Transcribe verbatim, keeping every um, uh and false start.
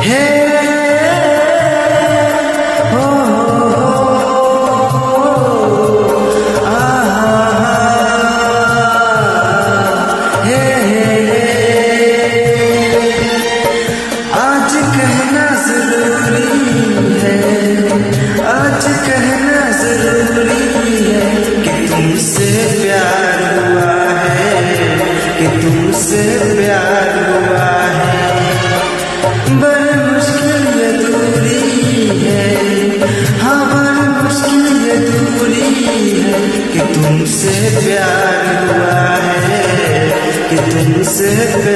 है हो आज कहना जरूरी है, आज कहना जरूरी है कि तुमसे प्यार हुआ है, कि तुमसे प्यार हुआ है। बड़ी मुश्किल ये दूरी है, हाँ बड़ी मुश्किल ये दूरी है कि तुमसे प्यार हुआ है, कि तुमसे